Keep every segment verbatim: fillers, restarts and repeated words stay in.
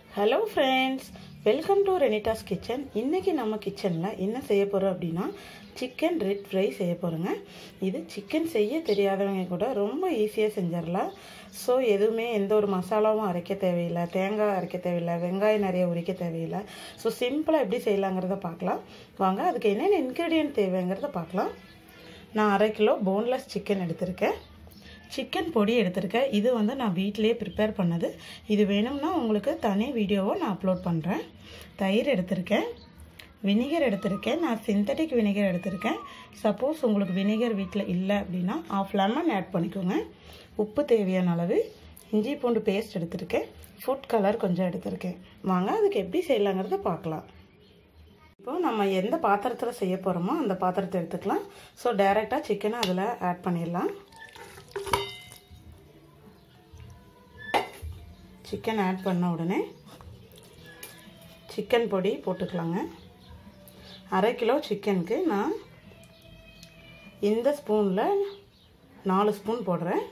Hello friends, welcome to Renita's kitchen. இன்னைக்கு நம்ம கிச்சன்ல என்ன செய்ய போறோம் அப்படினா chicken red fry செய்ய போறோங்க. இது chicken செய்ய தெரியாதவங்க கூட ரொம்ப ஈஸியா செஞ்சிரலாம். சோ எதுமே எந்த ஒரு மசாலாவும் அரைக்க தேவையில்லை, தேங்காய் அரைக்க தேவையில்லை, வெங்காயம் நிறைய உரிக்க தேவையில்லை. சோ சிம்பிளா எப்படி செய்யலாம்ங்கறத பார்க்கலாம். வாங்க அதுக்கு என்னென்ன இன்கிரிடியன்ட் தேவைங்கறத பார்க்கலாம். நான் அரை கிலோ boneless chicken எடுத்துர்க்கேன். Chicken பொடி எடுத்துர்க்கேன். இது வந்து நான் வீட்லயே prepare பண்ணது. இது வேணும்னா உங்களுக்கு தனி வீடியோவை நான் அப்லோட் பண்றேன். தயிர் எடுத்துர்க்கேன். வினிகர் எடுத்துர்க்கேன். நான் synthetic vinegar எடுத்துர்க்கேன். சப்போஸ் உங்களுக்கு வினிகர் வீட்ல இல்ல அப்படினா half lemon ஆட் பண்ணிக்கோங்க. உப்பு தேவையான அளவு, இஞ்சி பூண்டு பேஸ்ட் எடுத்துர்க்கேன். ஃபுட் கலர் கொஞ்சம் எடுத்துர்க்கேன். வாங்க அதுக்கு எப்படி செய்யலாம்ங்கறத பார்க்கலாம். இப்போ நம்ம எந்த பாத்திரத்துல செய்ய போறோமோ அந்த பாத்திரத்தை எடுத்துக்கலாம். சோ டைரக்ட்டா chicken அதுல ஆட் பண்ணிரலாம். chicken ஆட் பண்ண உடனே chicken பொடி போட்டுக்கலாங்க. அரை கிலோ சிக்கனுக்கு நான் இந்த ஸ்பூன்ல நாலு ஸ்பூன் போடுறேன்.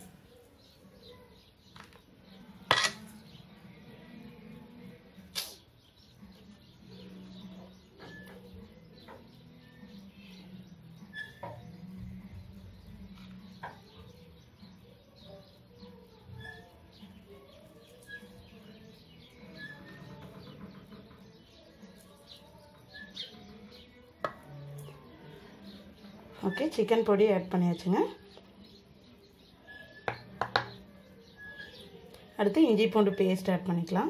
ஓகே chicken பொடி ஆட் பண்ணியாச்சுங்க. அடுத்து இஞ்சி பூண்டு பேஸ்ட் ஆட் பண்ணிக்கலாம்.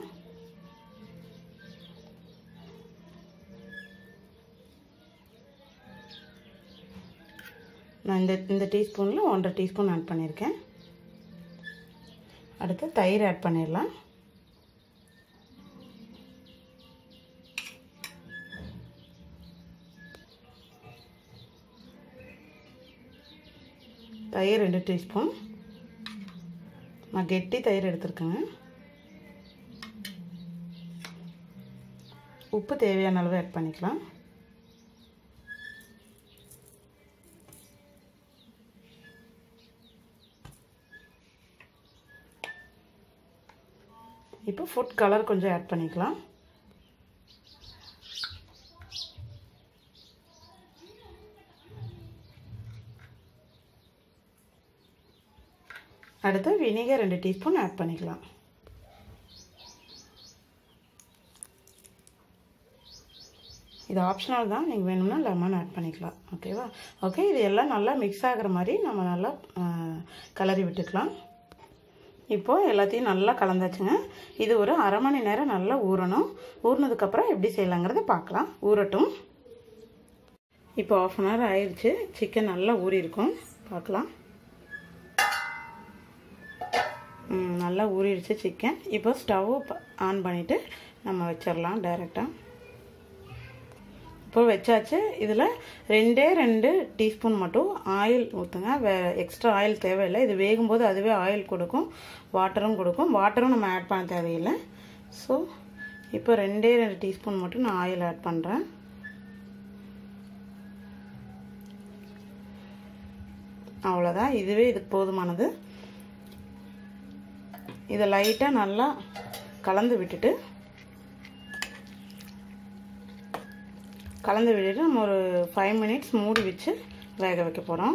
நான் இந்த இந்த டீஸ்பூன்ல ஒன்றரை டீஸ்பூன் ஆட் பண்ணியிருக்கேன். அடுத்து தயிர் ஆட் பண்ணிடலாம். தயிர் ரெண்டு டீஸ்பூன். நான் கெட்டி தயிர் எடுத்துர்க்கேங்க. உப்பு தேவையான அளவு ஆட் பண்ணிக்கலாம். இப்போ ஃபுட் கலர் கொஞ்சம் ஆட் பண்ணிக்கலாம். அடுத்து வினிகர் ரெண்டு டீஸ்பூன் ஆட் பண்ணிக்கலாம். இது ஆப்ஷனல் தான், நீங்க வேணும்னா லெமன் ஆட் பண்ணிக்கலாம். ஓகேவா? ஓகே இது எல்லாம் நல்லா மிக்ஸ் ஆகுற மாதிரி நம்ம நல்லா கலரி விட்டுக்கலாம். இப்போ எல்லாத்தையும் நல்லா கலந்தாச்சுங்க. இது ஒரு அரை மணி நேரம் நல்லா ஊறணும். ஊறினதுக்கு அப்புறம் எப்படி செய்யலாம்ங்கறத பார்க்கலாம். ஊறட்டும். இப்போ half an hour ஆயிடுச்சு. சிக்கன் நல்லா ஊறி இருக்கும். பார்க்கலாம். நல்லா ஊறிடுச்சு சிக்கன். இப்போ ஸ்டவ் ஆன் பண்ணிட்டு நம்ம வச்சிரலாம் டைரக்ட்டா. இப்போ வெச்சாச்சு. இதுல ரெண்டே ரெண்டு டீஸ்பூன் மட்டும் ஆயில் ஊத்துங்க. எக்ஸ்ட்ரா ஆயில் தேவையில்லை. இது வேகும்போது அதுவே ஆயில் கொடுக்கும், வாட்டரும் கொடுக்கும். வாட்டரும் நம்ம ஆட் பண்ண தேவையில்லை. ஸோ இப்போ ரெண்டே ரெண்டு டீஸ்பூன் மட்டும் நான் ஆயில் ஆட் பண்றேன். அவ்வளோதான். இதுவே இதுக்கு போதுமானது. இதை லைட்டா நல்லா கலந்து விட்டுட்டு கலந்து விட்டுட்டு நம்ம ஒரு ஃபைவ் மினிட்ஸ் மூடி வச்சு வேக வைக்க போறோம்.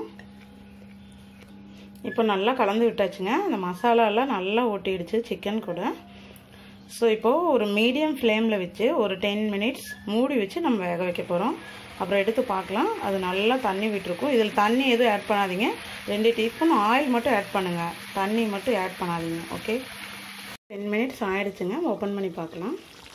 இப்போ நல்லா கலந்து விட்டாச்சுங்க. அந்த மசாலா எல்லாம் நல்லா ஒட்டிடுச்சு சிக்கன் கூட. ஸோ இப்போ ஒரு மீடியம் ஃப்ளேம்ல வச்சு ஒரு டென் மினிட்ஸ் மூடி வச்சு நம்ம வேக வைக்க போறோம். அப்புறம் எடுத்து பார்க்கலாம். அது நல்லா தண்ணி விட்டுருக்கும். இதில் தண்ணி எதுவும் ஆட் பண்ணாதீங்க. ரெண்டு டீஸ்பூன் ஆயில் மட்டும் ஆட் பண்ணுங்க. தண்ணி மட்டும் ஆட் பண்ணாதீங்க. ஓகே டென் மினிட்ஸ் ஆயிடுச்சுங்க. ஓப்பன் பண்ணி பார்க்கலாம்.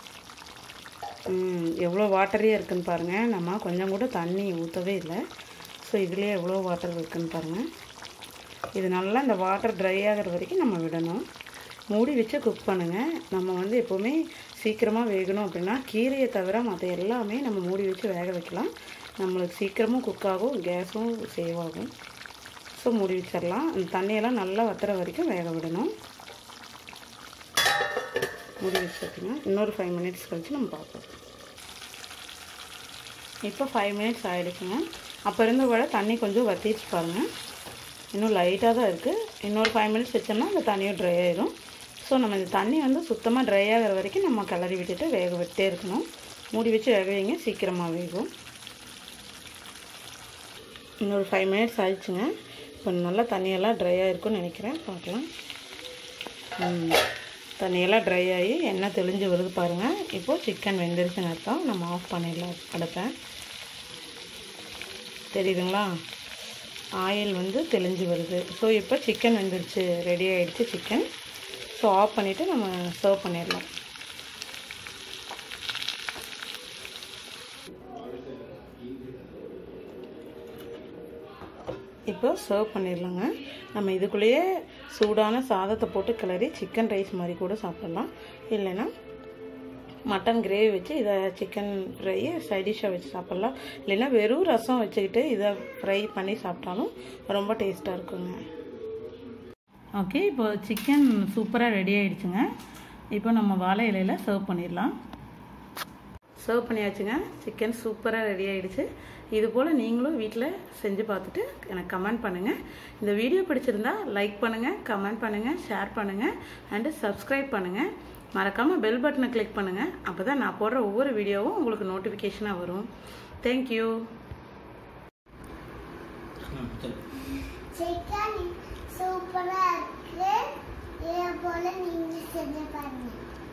ம் எவ்வளோ வாட்டரியாக இருக்குன்னு பாருங்கள். நம்ம கொஞ்சம் கூட தண்ணி ஊற்றவே இல்லை. ஸோ இதுலேயே எவ்வளோ வாட்டர் இருக்குன்னு பாருங்கள். இது நல்லா இந்த வாட்டர் ட்ரை ஆகிற வரைக்கும் நம்ம விடணும். மூடி வச்சு குக் பண்ணுங்கள். நம்ம வந்து எப்போவுமே சீக்கிரமாக வேகணும் அப்படின்னா கீரையை தவிர மற்ற எல்லாமே நம்ம மூடி வச்சு வேக வைக்கலாம். நம்மளுக்கு சீக்கிரமும் குக் ஆகும், கேஸும் சேவ் ஆகும். ஸோ மூடி வச்சிடலாம். அந்த தண்ணியெல்லாம் நல்லா வத்துற வரைக்கும் வேக விடணும். மூடி வச்சுருக்கீங்க. இன்னொரு ஃபைவ் மினிட்ஸ் கழிச்சு நம்ம பார்ப்போம். இப்போ ஃபைவ் மினிட்ஸ் ஆகிடுச்சுங்க. அப்போ இருந்து விட தண்ணி கொஞ்சம் வத்திடுச்சு பாருங்கள். இன்னும் லைட்டாக தான் இருக்குது. இன்னொரு ஃபைவ் மினிட்ஸ் வச்சோம்னா அந்த தண்ணியும் ட்ரை ஆயிடும். ஸோ நம்ம இந்த தண்ணி வந்து சுத்தமாக ட்ரை ஆகிற வரைக்கும் நம்ம கிளறி விட்டுட்டு வேக விட்டே இருக்கணும். மூடி வச்சு வேக வைங்க, சீக்கிரமாக வேகும். இன்னொரு ஃபைவ் மினிட்ஸ் ஆயிடுச்சுங்க. இப்போ நல்லா தண்ணியெல்லாம் ட்ரை ஆகிருக்குன்னு நினைக்கிறேன். பார்க்கலாம். தண்ணியெல்லாம் ட்ரை ஆகி எண்ணெய் தெளிஞ்சு வருது பாருங்கள். இப்போது சிக்கன் வெந்துருச்சுன்னு அர்த்தம். நம்ம ஆஃப் பண்ணிடலாம் அடுப்பேன். தெரியுதுங்களா? ஆயில் வந்து தெளிஞ்சு வருது. ஸோ இப்போ சிக்கன் வெந்துருச்சு, ரெடி ஆகிடுச்சு சிக்கன். ஸோ ஆஃப் பண்ணிவிட்டு நம்ம சர்வ் பண்ணிடலாம். இப்போ சர்வ் பண்ணிடலாங்க. நம்ம இதுக்குள்ளேயே சூடான சாதத்தை போட்டு கிளறி சிக்கன் ரைஸ் மாதிரி கூட சாப்பிட்லாம். இல்லைன்னா மட்டன் கிரேவி வச்சு இதை சிக்கன் ஃப்ரையை சைடிஷ்ஷாக வச்சு சாப்பிட்லாம். இல்லைன்னா வெறும் ரசம் வச்சுக்கிட்டு இதை ஃப்ரை பண்ணி சாப்பிட்டாலும் ரொம்ப டேஸ்ட்டாக இருக்குங்க. ஓகே, இப்போ சிக்கன் சூப்பராக ரெடி ஆகிடுச்சுங்க. இப்போ நம்ம வாழை இலையில் சர்வ் பண்ணிடலாம். சர்வ் பண்ணியாச்சுங்க. சிக்கன் சூப்பராக ரெடி ஆகிடுச்சு. இது போல் நீங்களும் வீட்டில் செஞ்சு பார்த்துட்டு எனக்கு கமெண்ட் பண்ணுங்கள். இந்த வீடியோ பிடிச்சிருந்தா லைக் பண்ணுங்கள், கமெண்ட் பண்ணுங்கள், ஷேர் பண்ணுங்கள் அண்டு சப்ஸ்கிரைப் பண்ணுங்கள். மறக்காமல் பெல் பட்டனை கிளிக் பண்ணுங்கள். அப்போ தான் நான் போடுற ஒவ்வொரு வீடியோவும் உங்களுக்கு நோட்டிஃபிகேஷனாக வரும். தேங்க்யூ. சிக்கன் சூப்பராக இருக்குது. இதே போல் நீங்கள் செஞ்சு பாருங்கள்.